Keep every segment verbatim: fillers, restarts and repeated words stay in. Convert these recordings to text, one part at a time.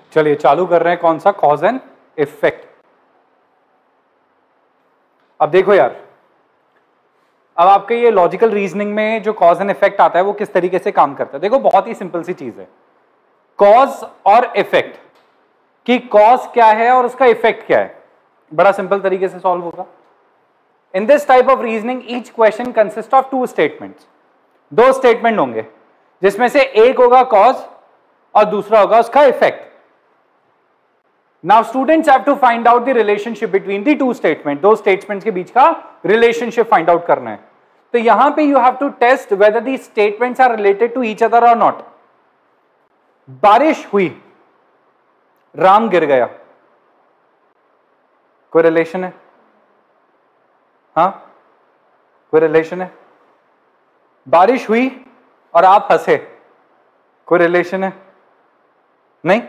चलिए चालू कर रहे हैं कौन सा, कॉज एंड इफेक्ट। अब देखो यार, अब आपके ये लॉजिकल रीजनिंग में जो कॉज एंड इफेक्ट आता है वो किस तरीके से काम करता है। देखो बहुत ही सिंपल सी चीज है, कॉज और इफेक्ट कि कॉज क्या है और उसका इफेक्ट क्या है, बड़ा सिंपल तरीके से सॉल्व होगा। In this type of reasoning each question consist of two statements. दो स्टेटमेंट होंगे जिसमें से एक होगा कॉज और दूसरा होगा उसका effect. Now students have to find out the relationship between the two statement. दो स्टेटमेंट्स के बीच का रिलेशनशिप फाइंड आउट करना है। तो यहां पे you have to test whether the statements are related to each other और नॉट। बारिश हुई, राम गिर गया, कोई रिलेशन है? हाँ, कोई रिलेशन है? बारिश हुई और आप हंसे, कोई रिलेशन है? नहीं।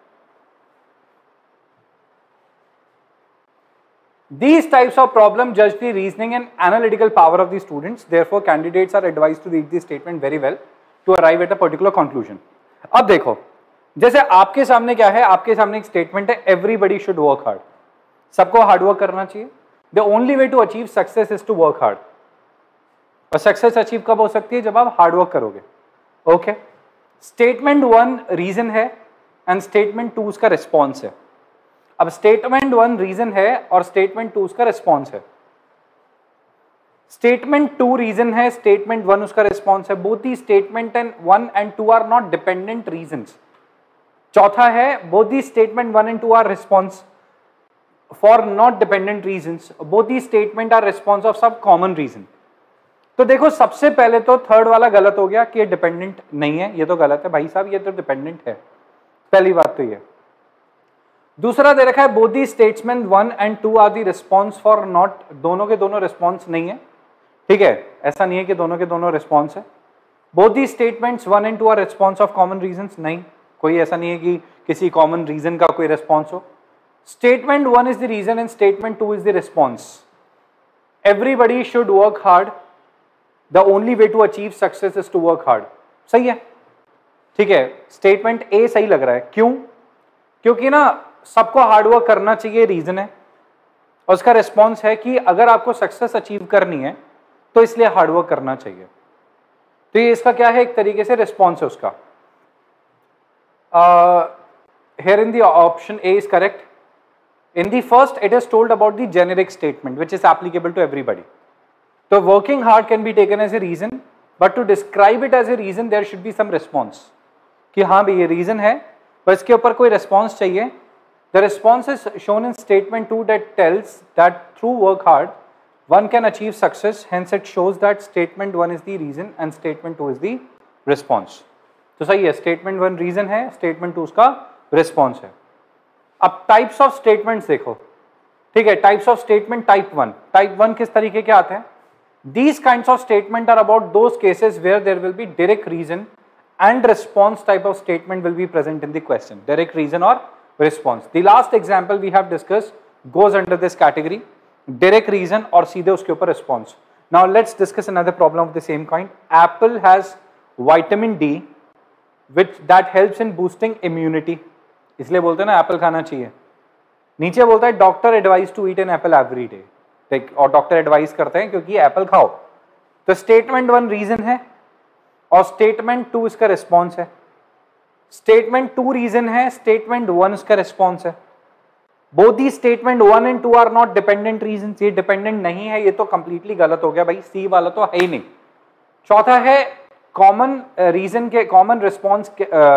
These types of problem judge the reasoning and analytical power of the students. Therefore, candidates are advised to read the statement very well to arrive at a particular conclusion. अब देखो, जैसे आपके सामने क्या है, आपके सामने एक स्टेटमेंट है, everybody should work hard. सबको हार्ड वर्क करना चाहिए. The only way to achieve success is to work hard. और सक्सेस अचीव कब हो सकती है? जब आप हार्ड वर्क करोगे. ओके, स्टेटमेंट वन रीजन है एंड स्टेटमेंट टू उसका रिस्पॉन्स है. अब स्टेटमेंट वन रीजन है और स्टेटमेंट टू उसका रिस्पॉन्स है. स्टेटमेंट टू रीजन है, स्टेटमेंट वन उसका रिस्पॉन्स है. Both the statement and one and two are not dependent reasons. चौथा है, both the statement one and two are response for not dependent reasons. Both the statement are response of some common reason. तो देखो सबसे पहले तो third वाला गलत हो गया कि ये डिपेंडेंट नहीं है, ये तो गलत है भाई साहब, ये तो डिपेंडेंट है. पहली बात तो ये. दूसरा दे रखा है both the statement one and two are the response for not. दोनों के दोनों रिस्पॉन्स नहीं है, ठीक है, ऐसा नहीं है कि दोनों के दोनों रिस्पॉन्स है. Both the statements one and two are response of common reasons. नहीं, कोई ऐसा नहीं है कि किसी कॉमन रीजन का कोई रिस्पॉन्स हो. Statement one is the reason and statement two is the response. Everybody should work hard. The only way to achieve success is to work hard. सही है, ठीक है. स्टेटमेंट ए सही लग रहा है. क्यों? क्योंकि ना सबको हार्डवर्क करना चाहिए, रीजन है, और उसका रिस्पॉन्स है कि अगर आपको सक्सेस अचीव करनी है तो इसलिए हार्डवर्क करना चाहिए. तो ये इसका क्या है, एक तरीके से रिस्पॉन्स है उसका. Here in the option A is correct. In the first it is told about the generic statement which is applicable to everybody. तो working hard can be taken as a reason, but to describe it as a reason there should be some response कि हाँ भाई ये reason है, पर इसके ऊपर कोई रिस्पॉन्स चाहिए. The response is shown in statement two that tells that through work hard one can achieve success. Hence it shows that statement one is the reason and statement two is the response. तो सही है, statement one reason है, statement two उसका response है. अब types of statements देखो, ठीक है. types of statement type one. type one किस तरीके के आते हैं? These kinds of statement are about those cases where there will be direct reason and response type of statement will be present in the question. Direct reason or response. The last example we have discussed goes under this category, direct reason और सीधे उसके ऊपर response. Now let's discuss another problem of the same kind. Apple has vitamin D which that helps in boosting immunity. इसलिए बोलते हैं ना Apple खाना चाहिए. नीचे बोलता है doctor advise to eat an apple every day. और डॉक्टर एडवाइस करते हैं क्योंकि एप्पल खाओ. तो स्टेटमेंट वन रीजन है और स्टेटमेंट टू इसका रिस्पॉन्स है. स्टेटमेंट टू रीजन है, स्टेटमेंट वन इसका रिस्पॉन्स है. Both the statement one and two are not dependent reason. ये डिपेंडेंट नहीं है, ये तो कंप्लीटली गलत हो गया भाई, सी वाला तो है ही नहीं. चौथा है कॉमन रीजन के common response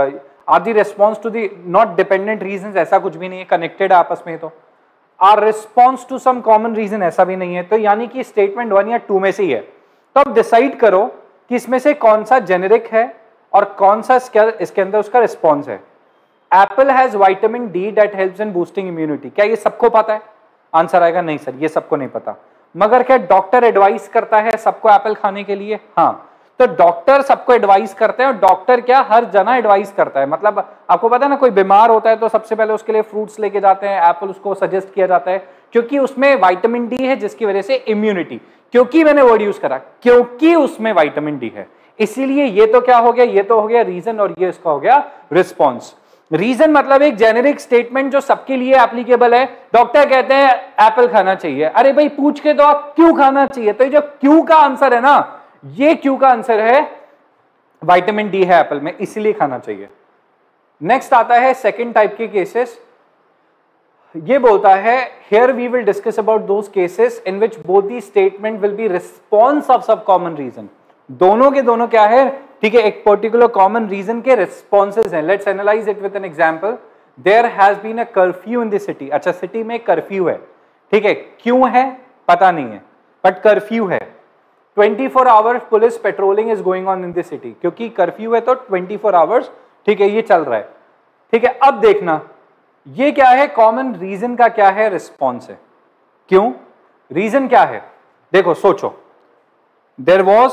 are the response to the not dependent reason. ऐसा कुछ भी नहीं है, कनेक्टेड है आपस में. तो are response to some common reason, ऐसा भी नहीं है. तो यानी कि स्टेटमेंट वन या टू में से ही है. तो अब डिसाइड करो कि इसमें से कौन सा जेनेरिक है और कौन सा इसके अंदर उसका रिस्पॉन्स है. Apple has vitamin D that helps in boosting immunity. क्या ये सबको पता है? आंसर आएगा नहीं सर, ये सबको नहीं पता. मगर क्या डॉक्टर एडवाइस करता है सबको एप्पल खाने के लिए? हाँ. तो डॉक्टर सबको एडवाइस करते हैं और डॉक्टर क्या हर जना एडवाइस करता है. मतलब आपको पता है ना, कोई बीमार होता है तो सबसे पहले उसके लिए फ्रूट्स लेके जाते हैं, एप्पल उसको सजेस्ट किया जाता है क्योंकि उसमें विटामिन डी है जिसकी वजह से इम्यूनिटी. क्योंकि मैंने वर्ड यूज करा, क्योंकि उसमें विटामिन डी है, इसीलिए ये तो क्या हो गया, ये तो हो गया रीजन और ये इसका हो गया रिस्पॉन्स. रीजन मतलब एक जेनेरिक स्टेटमेंट जो सबके लिए एप्लीकेबल है। डॉक्टर कहते हैं एप्पल खाना चाहिए, अरे भाई पूछ के तो आप क्यों खाना चाहिए, तो ये जो क्यों का आंसर है ना, ये क्यों का आंसर है विटामिन डी है एप्पल में, इसलिए खाना चाहिए। नेक्स्ट आता है सेकंड टाइप के केसेस। ये बोलता है here we will discuss about those cases in which both the statement will be response of some common reason। दोनों के दोनों क्या है, ठीक है, एक पर्टिकुलर कॉमन रीजन के रिस्पॉन्सेज हैं। Let's analyze it with an example. There has been a curfew in the city. अच्छा, सिटी में कर्फ्यू है, ठीक है, क्यों है पता नहीं है, बट कर्फ्यू है। Twenty four hours police patrolling is going on in the city, क्योंकि कर्फ्यू है तो ट्वेंटी फोर आवर्स, ठीक है, ये चल रहा है, ठीक है। अब देखना ये क्या है, कॉमन रीजन का क्या है, रिस्पॉन्स है। क्यों, रीजन क्या है, देखो सोचो। There was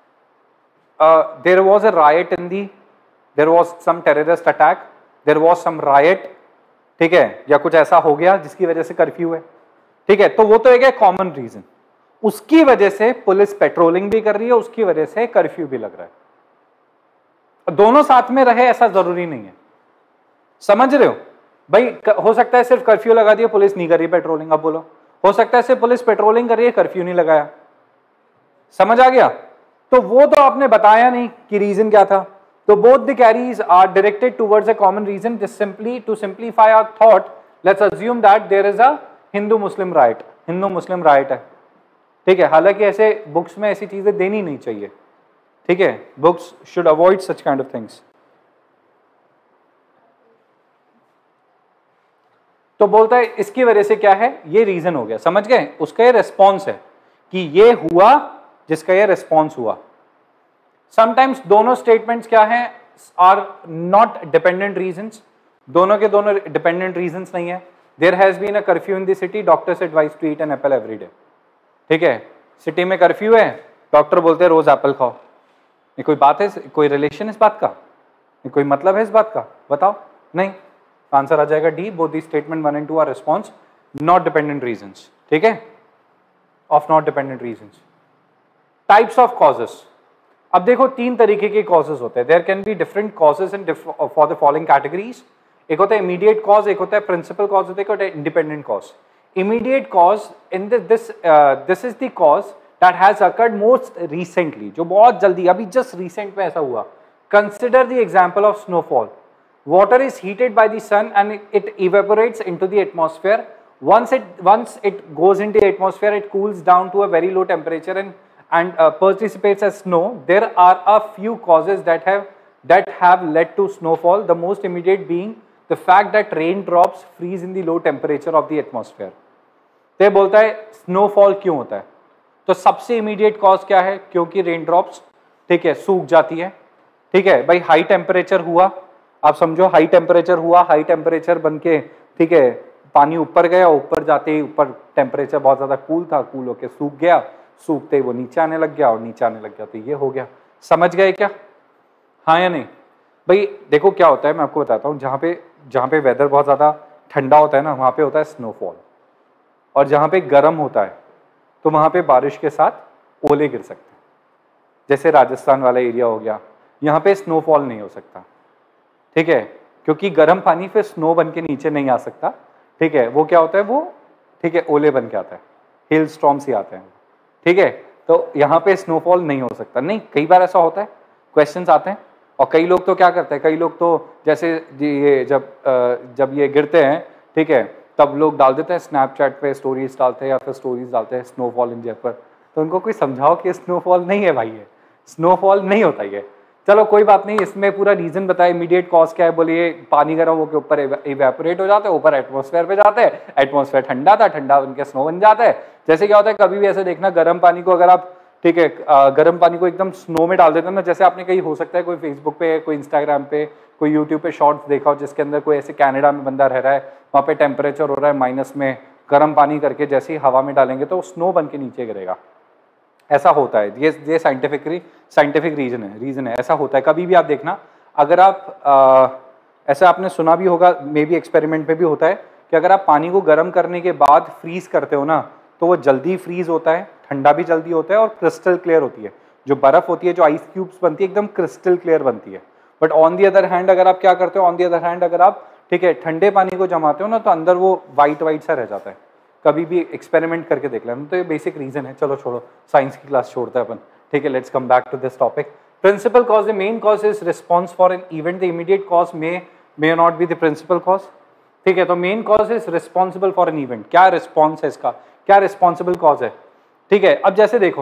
there was a riot in the, there was some terrorist attack, there was some riot, ठीक है, या कुछ ऐसा हो गया जिसकी वजह से कर्फ्यू है, ठीक है, तो वो तो एक है कॉमन रीजन। उसकी वजह से पुलिस पेट्रोलिंग भी कर रही है, उसकी वजह से कर्फ्यू भी लग रहा है। दोनों साथ में रहे ऐसा जरूरी नहीं है, समझ रहे हो भाई। हो सकता है सिर्फ कर्फ्यू लगा दिया, पुलिस नहीं कर रही पेट्रोलिंग। अब बोलो, हो सकता है सिर्फ पुलिस पेट्रोलिंग कर रही है, कर्फ्यू नहीं लगाया। समझ आ गया? तो वो तो आपने बताया नहीं कि रीजन क्या था। तो both the causes are directed towards a common reason. Just simply to simplify our thought, let's assume that there is a Hindu Muslim riot, Hindu Muslim riot है, ठीक है। हालांकि ऐसे बुक्स में ऐसी चीजें देनी नहीं चाहिए, ठीक है, books should avoid such kind of things. तो बोलता है इसकी वजह से क्या है, ये रीजन हो गया, समझ गए, उसका ये रिस्पॉन्स है कि ये हुआ जिसका ये रिस्पॉन्स हुआ। समटाइम्स दोनों स्टेटमेंट्स क्या हैं, आर नॉट डिपेंडेंट रीजंस, दोनों के दोनों डिपेंडेंट रीजंस नहीं है। There has been a curfew in the city, doctors advise to eat an apple every day, ठीक है। सिटी में कर्फ्यू है, डॉक्टर बोलते हैं रोज एप्पल खाओ। ये कोई बात है, कोई रिलेशन इस बात का, ये कोई मतलब है इस बात का, बताओ? नहीं। आंसर आ जाएगा D, both the statement one and two are response, not dependent reasons, ठीक है, of not dependent reasons. Types of causes. अब देखो तीन तरीके के कॉजेस होते हैं। There can be different causes in for the following categories. एक होता है इमीडिएट कॉज, एक होता है प्रिंसिपल कॉज, होता है independent cause. Immediate cause in this this is the cause that has occurred most recently, जो बहुत जल्दी अभी जस्ट रिसेंट में ऐसा हुआ। Consider the example of snowfall. Water is heated by the sun and it, it evaporates into the atmosphere. Once it once it goes into the atmosphere, it cools down to a very low temperature and and uh, participates as snow. There are a few causes that have that have led to snowfall. The most immediate being the fact that raindrops freeze in the low temperature of the atmosphere. तो ये बोलता है snowfall क्यों होता है, तो सबसे immediate cause क्या है, क्योंकि रेनड्रॉप्स, ठीक है, सूख जाती है, ठीक है भाई। हाई टेम्परेचर हुआ, आप समझो हाई टेम्परेचर हुआ, हाई टेम्परेचर बन के, ठीक है, पानी ऊपर गया, ऊपर जाते ही ऊपर टेम्परेचर बहुत ज्यादा कूल था, कूल होके सूख गया, सूखते ही वो नीचे आने लग गया और नीचे आने लग गया, तो ये हो गया। समझ गए क्या, हाँ या नहीं? भाई देखो क्या होता है, मैं आपको बताता हूँ। जहाँ पे जहाँ पे वेदर बहुत ज्यादा ठंडा होता है ना, वहाँ पे होता है स्नोफॉल, और जहाँ पे गर्म होता है तो वहाँ पे बारिश के साथ ओले गिर सकते हैं। जैसे राजस्थान वाला एरिया हो गया, यहाँ पे स्नोफॉल नहीं हो सकता, ठीक है, क्योंकि गर्म पानी फिर स्नो बन के नीचे नहीं आ सकता, ठीक है। वो क्या होता है, वो, ठीक है, ओले बन के आता है, हिल स्टॉर्म्स ही आते हैं, ठीक है। तो यहाँ पे स्नोफॉल नहीं हो सकता। नहीं, कई बार ऐसा होता है, क्वेश्चंस आते हैं, और कई लोग तो क्या करते हैं, कई लोग तो जैसे ये जब जब ये गिरते हैं, ठीक है, तब लोग डाल देते हैं स्नैपचैट पे, स्टोरीज डालते हैं या फिर स्टोरीज डालते हैं स्नोफॉल इन जयपुर। तो उनको कोई समझाओ कि स्नोफॉल नहीं है भाई, ये स्नोफॉल नहीं होता ये। चलो कोई बात नहीं, इसमें पूरा रीजन बताया। इमीडिएट कॉज क्या है, बोलिए पानी गर्म होकर ऊपर इवेपोरेट हो जाता है, ऊपर एटमॉस्फेयर पे जाते हैं, एटमॉस्फेयर ठंडा था, ठंडा बनके स्नो बन जाता है। जैसे क्या होता है, कभी भी ऐसे देखना, गर्म पानी को अगर आप, ठीक है, गर्म पानी को एकदम स्नो में डाल देते हैं ना, जैसे आपने कहीं, हो सकता है कोई फेसबुक पे, कोई इंस्टाग्राम पे, कोई यूट्यूब पे शॉर्ट्स देखा हो जिसके अंदर कोई ऐसे कनाडा में बंदा रह रहा है, वहाँ पे टेम्परेचर हो रहा है माइनस में, गर्म पानी करके जैसे ही हवा में डालेंगे तो स्नो बन के नीचे गिरेगा। ऐसा होता है, ये ये साइंटिफिकली साइंटिफिक रीजन है रीजन है ऐसा होता है। कभी भी आप देखना, अगर आप आ, ऐसा आपने सुना भी होगा, मे बी एक्सपेरिमेंट में भी होता है कि अगर आप पानी को गर्म करने के बाद फ्रीज करते हो ना, तो वो जल्दी फ्रीज होता है, ठंडा भी जल्दी होता है और क्रिस्टल क्लियर होती है। जो बर्फ होती है, जो आइस क्यूब्स बनती है, एकदम क्रिस्टल क्लियर बनती है। But on the other hand अगर आप क्या करते हो, ऑन दी अदर हैंड अगर आप ठीक है ठंडे पानी को जमाते हो ना तो अंदर वो वाइट वाइट सा रह जाता है। कभी भी एक्सपेरिमेंट करके देख लेना। तो ये बेसिक रीजन है। चलो छोड़ो, साइंस की क्लास छोड़ते हैं अपन, ठीक है। Let's come back to this topic. Principal cause, the main cause is response for an event, the immediate cause may may not be the principal cause, ठीक है। तो main cause is responsible for an event, क्या response है इसका, क्या responsible cause है, ठीक है। अब जैसे देखो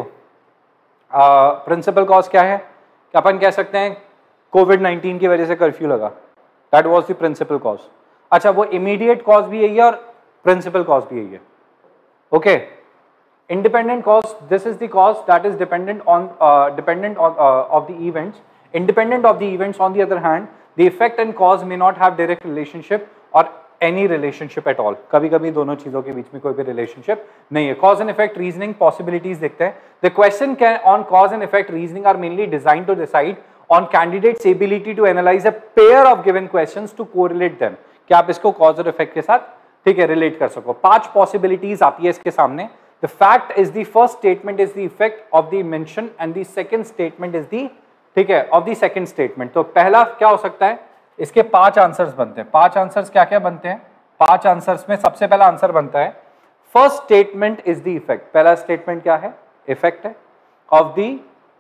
प्रिंसिपल uh, कॉज क्या है, कि अपन कह सकते हैं कोविड नाइनटीन की वजह से कर्फ्यू लगा, that was the principal cause. अच्छा, वो इमीडिएट कॉज भी यही है और प्रिंसिपल कॉज भी यही है, okay. Independent cause, this is the cause that is dependent on dependent of the events, independent of the events. On the other hand the effect and cause may not have direct relationship और any relationship at all. कभी कभी दोनों चीजों के बीच में कोई भी relationship नहीं है। Cause and effect reasoning possibilities देखते हैं। The question can on cause and effect reasoning are mainly designed to decide on candidates ability to analyze a pair of given questions to correlate them, कि आप इसको cause और effect के साथ ठीक है रिलेट कर सको। पांच पॉसिबिलिटीज आती है इसके सामने। The fact is the first statement is the effect of the mention and the second statement is the ठीक है ऑफ द सेकंड स्टेटमेंट। तो पहला क्या हो सकता है, इसके पांच आंसर्स बनते हैं। पांच आंसर्स क्या क्या बनते हैं, पांच आंसर्स में सबसे पहला आंसर बनता है first statement is the effect. पहला स्टेटमेंट क्या है, इफेक्ट है of the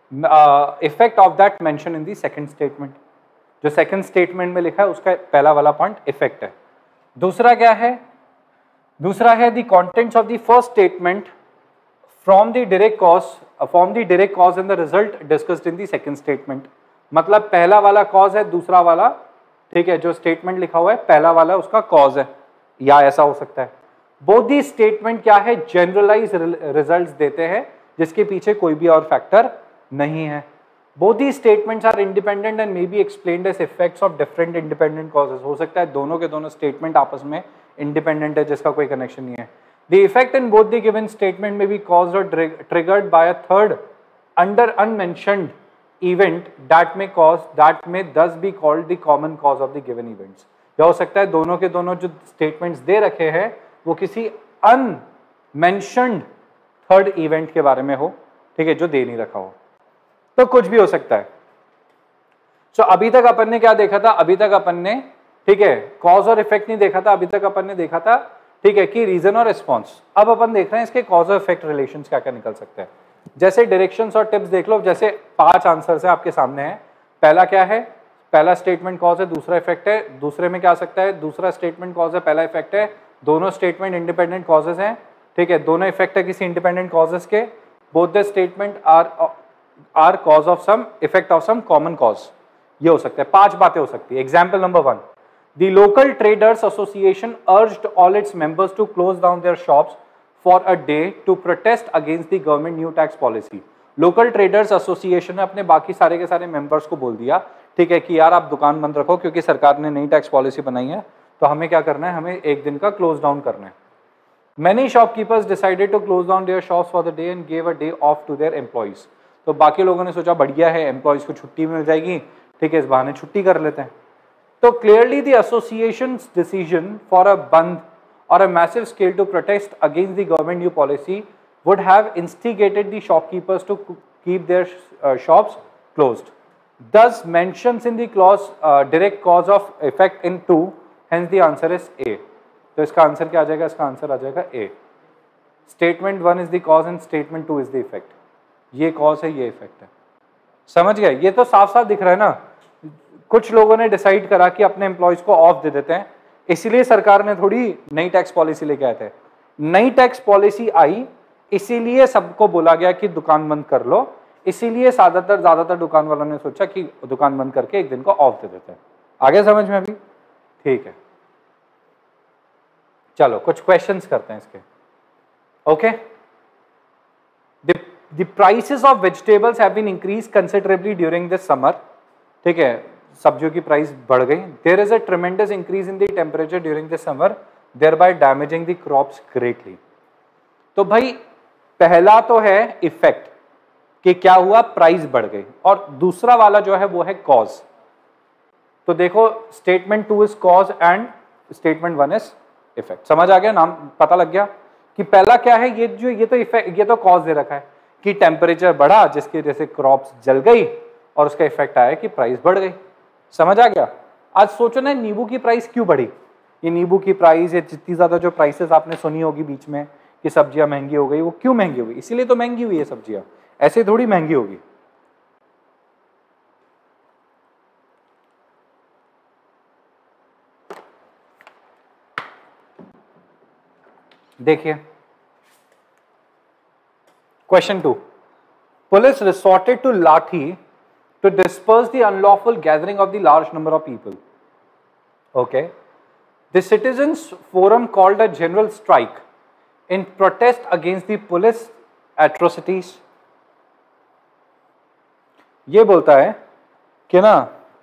effect of that mention in the second statement. जो सेकंड स्टेटमेंट में लिखा है उसका पहला वाला पॉइंट इफेक्ट है। दूसरा क्या है, दूसरा है the contents of the first statement from the direct cause from the direct cause and the result discussed in the second statement. मतलब पहला वाला कॉज है, दूसरा वाला ठीक है जो स्टेटमेंट लिखा हुआ है पहला वाला उसका कॉज है, या ऐसा हो सकता है। बोथ दी स्टेटमेंट क्या है, जनरलाइज रिजल्ट्स देते हैं जिसके पीछे कोई भी और फैक्टर नहीं है। Both the statements are independent and may be explained as effects of different independent causes. हो सकता है दोनों के दोनों स्टेटमेंट आपस में इंडिपेंडेंट है जिसका कोई कनेक्शन नहीं है। The effect in both the given statement may be caused और triggered by a third under unmentioned event that may cause that may thus be called the common cause of the given events। या हो सकता है दोनों के दोनों जो statements दे रखे हैं वो किसी अनमेंशन्ड थर्ड इवेंट के बारे में हो, ठीक है, जो दे नहीं रखा हो, तो कुछ भी हो सकता है। सो so, अभी तक अपन ने क्या देखा था, अभी तक अपन ने ठीक है कॉज और इफेक्ट नहीं देखा था, अभी तक अपन ने देखा था ठीक है कि रीजन और रिस्पॉन्स। अब अपन देख रहे हैं इसके कॉज और इफेक्ट रिलेशन क्या क्या निकल सकते हैं। जैसे डायरेक्शंस और टिप्स देख लो, जैसे पांच आंसर्स है आपके सामने है। पहला क्या है, पहला स्टेटमेंट कॉज है, दूसरा इफेक्ट है। दूसरे में क्या आ सकता है, दूसरा स्टेटमेंट कॉज है, पहला इफेक्ट है। दोनों स्टेटमेंट इंडिपेंडेंट कॉजेज हैं, ठीक है, दोनों इफेक्ट है किसी इंडिपेंडेंट कॉजेज के। Both the statement are are cause of some effect of some common cause. ये हो सकता है, पांच बातें हो सकती है। Example number one, the local traders association urged all its members to close down their shops for a day to protest against the government new tax policy। Local traders association ने अपने बाकी सारे के सारे मेंबर्स को बोल दिया ठीक है कि यार आप दुकान बंद रखो क्योंकि सरकार ने नई टैक्स पॉलिसी बनाई है, तो हमें क्या करना है, हमें एक दिन का क्लोज डाउन करना है। Many shopkeepers decided to close down their shops for the day and gave a day off to their employees। तो बाकी लोगों ने सोचा बढ़िया है, एम्प्लॉयज को छुट्टी मिल जाएगी, ठीक है, इस बहाने छुट्टी कर लेते हैं। तो clearly the associations decision for a बंद or a massive scale to protest against the government new policy would have instigated the shopkeepers to keep their uh, shops closed। Thus mentions in the clause uh, direct cause of effect in two, hence the answer is A। तो इसका answer क्या आ जाएगा, इसका answer आ जाएगा A। Statement one is the cause and statement two is the effect. ये cause है, ये इफेक्ट है, समझ गए। ये तो साफ साफ दिख रहा है ना। कुछ लोगों ने डिसाइड करा कि अपने एम्प्लॉयज को ऑफ दे देते हैं, इसीलिए सरकार ने थोड़ी नई टैक्स पॉलिसी लेके आए थे। नई टैक्स पॉलिसी आई इसीलिए सबको बोला गया कि दुकान बंद कर लो, इसीलिए ज्यादातर ज्यादातर दुकान वालों ने सोचा कि दुकान बंद करके एक दिन को ऑफ दे देते हैं। आगे समझ में अभी, ठीक है। चलो कुछ क्वेश्चंस करते हैं इसके, okay. The prices of vegetables have been increase considerably during this summer, ठीक है, सब्जियों की प्राइस बढ़ गई। There is a tremendous increase in the temperature during the summer thereby damaging the crops greatly. तो भाई पहला तो है इफेक्ट कि क्या हुआ, प्राइस बढ़ गई, और दूसरा वाला जो है वो है कॉज। तो देखो statement two is cause and statement one is effect. समझ आ गया, नाम पता लग गया कि पहला क्या है, ये जो ये तो इफेक्ट, ये तो कॉज दे रखा है कि टेम्परेचर बढ़ा जिसकी वजह से क्रॉप्स जल गई और उसका इफेक्ट आया कि प्राइस बढ़ गई। समझ आ गया? आज सोचो ना नींबू की प्राइस क्यों बढ़ी, ये नींबू की प्राइस, ये जितनी ज्यादा जो प्राइसेस आपने सुनी होगी बीच में कि सब्जियां महंगी हो गई, वो क्यों महंगी हो गई? इसीलिए तो महंगी हुई है सब्जियां, ऐसे थोड़ी महंगी होगी। देखिए question two, police resorted to lathi to disperse the unlawful gathering of the large number of people. Okay. The citizens forum called a general strike in protest against the police atrocities. ये बोलता है कि ना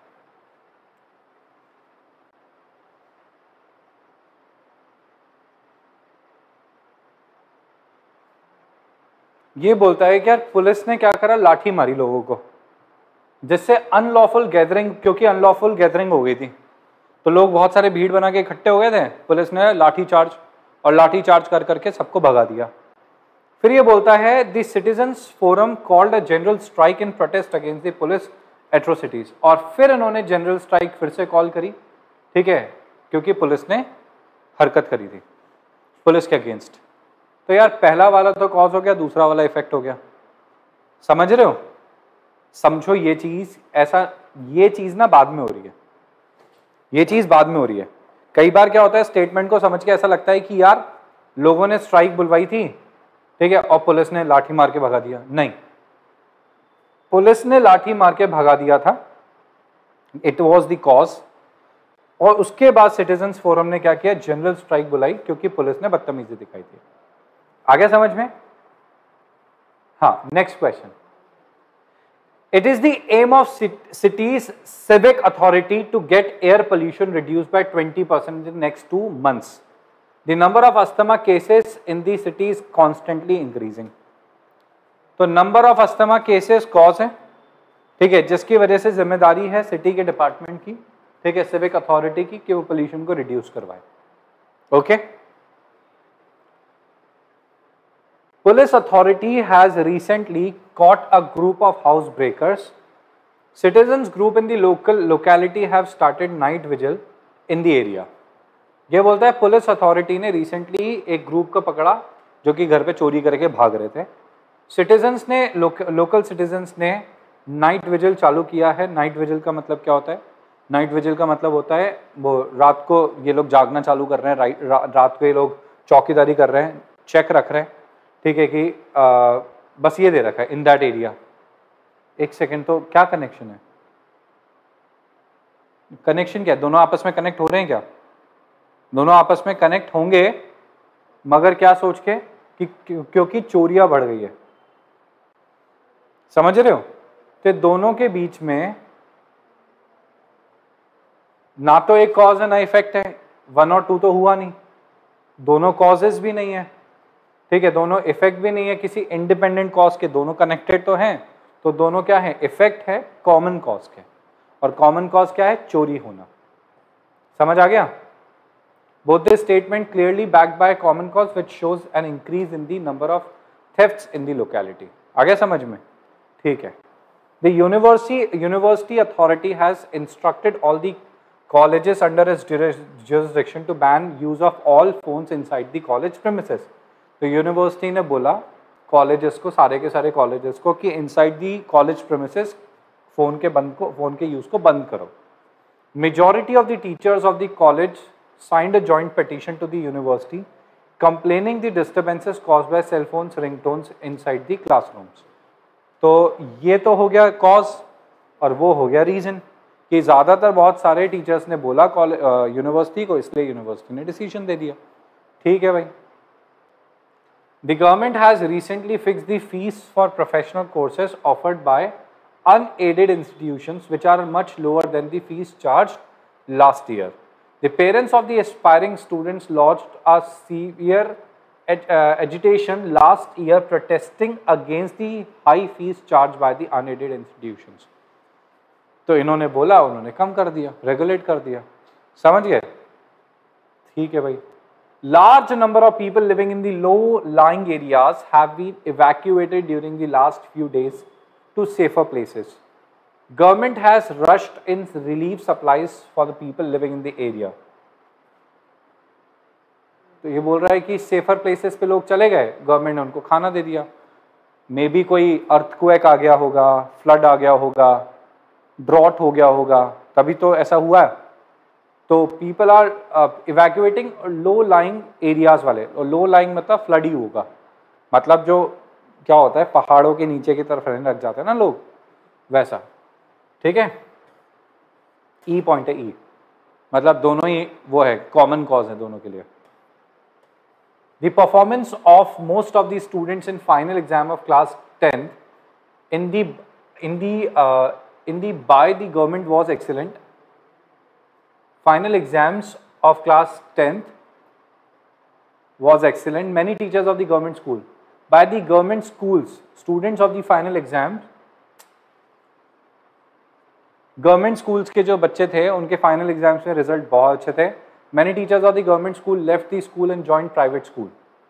ये बोलता है कि यार पुलिस ने क्या करा, लाठी मारी लोगों को, जिससे अनलॉफुल गैदरिंग, क्योंकि अनलॉफुल गैदरिंग हो गई थी तो लोग बहुत सारे भीड़ बना के इकट्ठे हो गए थे, पुलिस ने लाठी चार्ज और लाठी चार्ज कर करके सबको भगा दिया। फिर ये बोलता है the citizens forum called a general strike in protest against the police atrocities, और फिर इन्होंने जनरल स्ट्राइक फिर से कॉल करी, ठीक है, क्योंकि पुलिस ने हरकत करी थी पुलिस के अगेंस्ट। तो यार पहला वाला तो कॉज हो गया, दूसरा वाला इफेक्ट हो गया, समझ रहे हो? समझो ये चीज, ऐसा ये चीज ना बाद में हो रही है, ये चीज बाद में हो रही है। कई बार क्या होता है, स्टेटमेंट को समझ के ऐसा लगता है कि यार लोगों ने स्ट्राइक बुलवाई थी, ठीक है, और पुलिस ने लाठी मार के भगा दिया। नहीं, पुलिस ने लाठी मार के भगा दिया था, इट वॉज द कॉज, और उसके बाद सिटीजन्स फोरम ने क्या किया, जनरल स्ट्राइक बुलाई क्योंकि पुलिस ने बदतमीजी दिखाई थी। आ गया समझ में? हाँ, next question. It is the aim of city's civic authority to get air pollution reduced by twenty percent in the next two months. The number of asthma cases in the city is constantly increasing. तो number of asthma cases cause है, ठीक है, जिसकी वजह से जिम्मेदारी है city के डिपार्टमेंट की, ठीक है, सिविक अथॉरिटी की, कि वो पोल्यूशन को रिड्यूस करवाए। Okay, Police authority has recently caught a group of house breakers. Citizens group in the local locality have started night vigil in the area. ये बोलता है पुलिस अथॉरिटी ने रिसेंटली एक ग्रुप को पकड़ा जो कि घर पे चोरी करके भाग रहे थे। सिटीजन्स ने लोकल सिटीजन्स ने नाइट विजिल चालू किया है। नाइट विजिल का मतलब क्या होता है? नाइट विजिल का मतलब होता है वो रात को ये लोग जागना चालू कर रहे हैं, रा, रात को ये लोग चौकीदारी कर रहे हैं, चेक रख रहे हैं, ठीक है, कि आ, बस ये दे रखा है इन दैट एरिया। एक सेकेंड, तो क्या कनेक्शन है? कनेक्शन क्या है? दोनों आपस में कनेक्ट हो रहे हैं क्या? दोनों आपस में कनेक्ट होंगे, मगर क्या सोच के कि क्योंकि चोरियां बढ़ गई है, समझ रहे हो? तो दोनों के बीच में ना तो एक कॉज है ना इफेक्ट है, वन और टू तो हुआ नहीं, दोनों कॉजेस भी नहीं है, ठीक है, दोनों इफेक्ट भी नहीं है किसी इंडिपेंडेंट कॉज के, दोनों कनेक्टेड तो हैं, तो दोनों क्या है? इफेक्ट है कॉमन कॉज के, और कॉमन कॉज क्या है? चोरी होना। समझ आ गया? Both the statement clearly backed by a common cause which shows an increase in the number of thefts in the locality. आ गया समझ में? ठीक है। The university university authority has instructed all the colleges under its jurisdiction to ban use of all phones inside the college premises. तो university ने बोला colleges को, सारे के सारे कॉलेजेस को, कि inside the college premises phone के बंद को फोन के यूज को बंद करो। Majority of the teachers of the college signed a joint petition to the university complaining the disturbances caused by cell phones ringtones inside the classrooms. तो ये तो हो गया कॉज और वो हो गया रीजन, कि ज़्यादातर बहुत सारे टीचर्स ने बोला यूनिवर्सिटी को, इसलिए यूनिवर्सिटी ने डिसीजन दे दिया। ठीक है भाई। The government has recently fixed the fees for professional courses offered by unaided institutions which are much lower than the fees charged last year. The parents of the aspiring students lodged a severe ag uh, agitation last year protesting against the high fees charged by the unaided institutions. तो इन्होंने बोला, उन्होंने कम कर दिया, regulate कर दिया। समझ गए? ठीक है भाई। Large number of people living in the low-lying areas have been evacuated during the last few days to safer places. Government has rushed in relief supplies for the people living in the area. तो ये बोल रहा है कि safer places पे लोग चले गए, गवर्नमेंट ने उनको खाना दे दिया. मे बी कोई अर्थक्वेक आ गया होगा, फ्लड आ गया होगा, ड्रॉट हो गया होगा, तभी तो ऐसा हुआ है. तो people are evacuating low lying areas वाले, और लो लाइंग मतलब फ्लड ही होगा, मतलब जो क्या होता है पहाड़ों के नीचे की तरफ रहने लग जाते हैं ना लोग, वैसा. ठीक है, ई पॉइंट है, ई मतलब दोनों ही वो है, कॉमन कॉज है दोनों के लिए. The performance of most of the students in final exam of class tenth in the in the uh, in the by the government was excellent. Final exams of class tenth was excellent. Many teachers of the government school, by the government schools, students of the final exams, government schools के जो बच्चे थे उनके final exams में result बहुत अच्छे थे. Many teachers of the government school left the school and joined private school.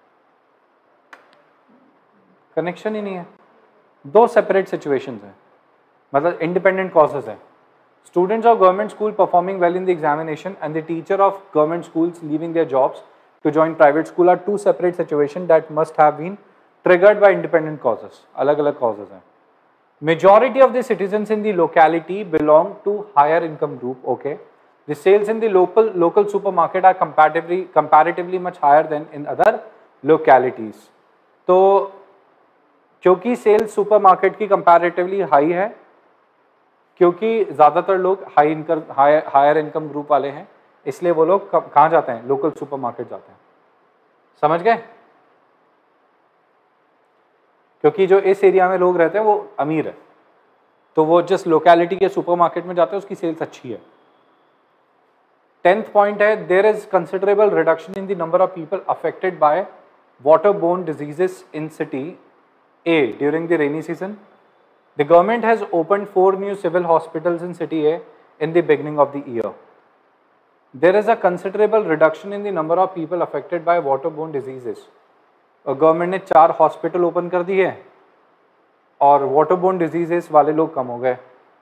Connection ही नहीं है, दो सेपरेट सिचुएशंस हैं, मतलब इंडिपेंडेंट कॉजेज हैं. Students of government school performing well in the examination and the teacher of government schools leaving their jobs to join private school are two separate situations that must have been triggered by independent causes. अलग अलग causes हैं. Majority of the citizens in the locality belong to higher income group. Okay, the sales in the local local supermarket are comparatively comparatively much higher than in other localities. तो क्योंकि sales supermarket की comparatively high है, क्योंकि ज़्यादातर लोग high income higher income group वाले हैं, इसलिए वो लोग कहाँ जाते हैं, लोकल सुपरमार्केट जाते हैं. समझ गए? क्योंकि जो इस एरिया में लोग रहते हैं वो अमीर है, तो वो जिस लोकेलिटी के सुपरमार्केट में जाते हैं उसकी सेल्स अच्छी है. टेंथ पॉइंट है, there is considerable reduction in the number of people affected by water borne diseases in city A during the rainy season. The government has opened four new civil hospitals in City A in the beginning of the year. There is a considerable reduction in the number of people affected by waterborne diseases. और government ने चार hospital open कर दिए और waterborne diseases वाले लोग कम हो गए.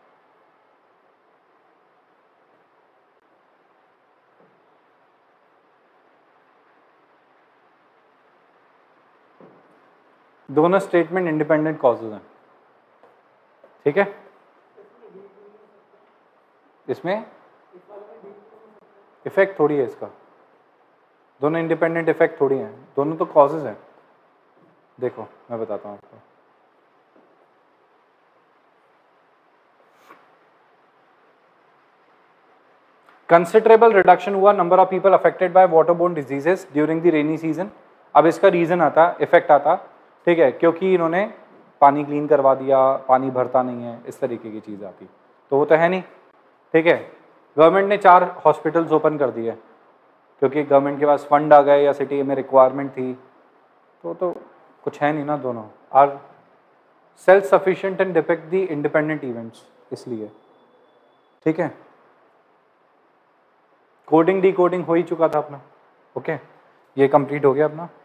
दोनों स्टेटमेंट इंडिपेंडेंट कॉजेज हैं. ठीक है, इसमें इफेक्ट थोड़ी है इसका, दोनों इंडिपेंडेंट इफेक्ट थोड़ी हैं, दोनों तो कॉजेज हैं. देखो मैं बताता हूँ आपको. कंसिडरेबल रिडक्शन हुआ number of people affected by waterborne diseases during the rainy season. अब इसका रीजन आता, इफेक्ट आता, ठीक है, क्योंकि इन्होंने पानी क्लीन करवा दिया, पानी भरता नहीं है, इस तरीके की चीज़ आती, तो वो तो है नहीं. ठीक है, गवर्नमेंट ने चार हॉस्पिटल्स ओपन कर दिए क्योंकि गवर्नमेंट के पास फंड आ गए या सिटी में रिक्वायरमेंट थी, तो तो कुछ है नहीं ना. दोनों are self sufficient and depict the independent events, इसलिए. ठीक है, कोडिंग डी कोडिंग हो ही चुका था अपना. ओके, ये कंप्लीट हो गया अपना.